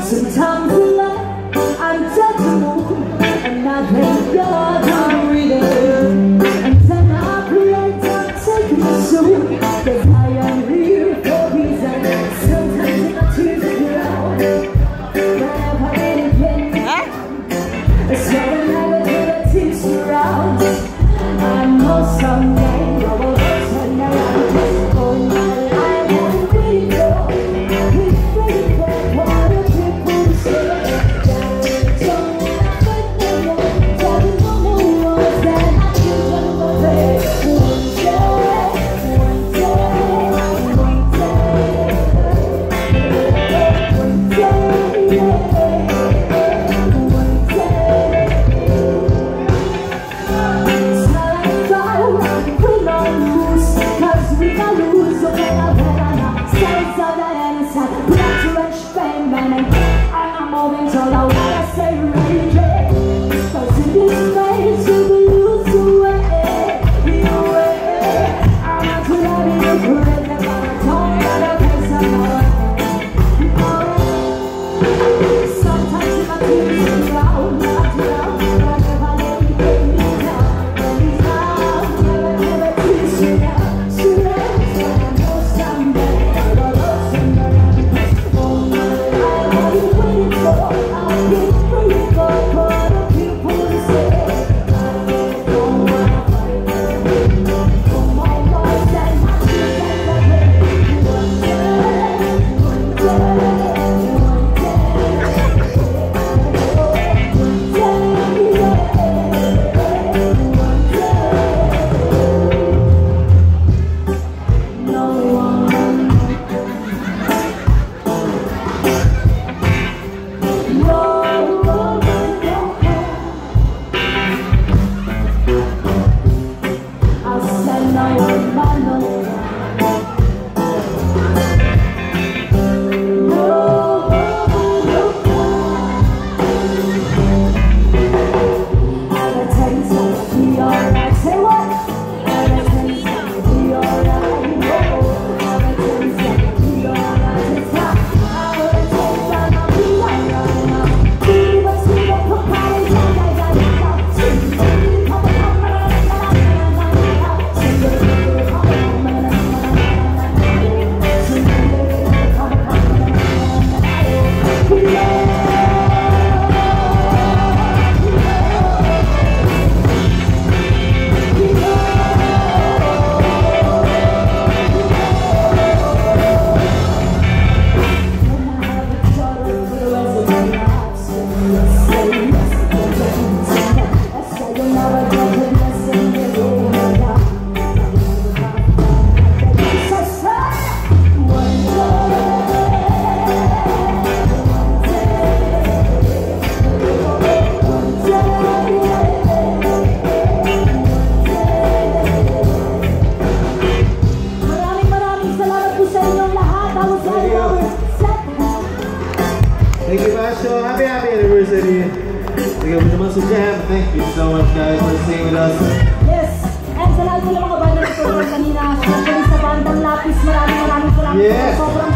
Sometimes in life I'm judgmental and I thank God I'm reading. And then I pray I'm taking the soul, 'cause I am here for a reason. Sometimes my tears drown whenever anything it's not another day that takes me around. I know someday I will turn around. Oh my life I've been waiting for what a people say. Thank you, Basio. Happy anniversary. Thank you for the jam. Thank you so much, guys, for staying with us. Yes. And sa lahat ng mga banda na ito kanina, sa bandang Lapis, maraming salamat. Yes.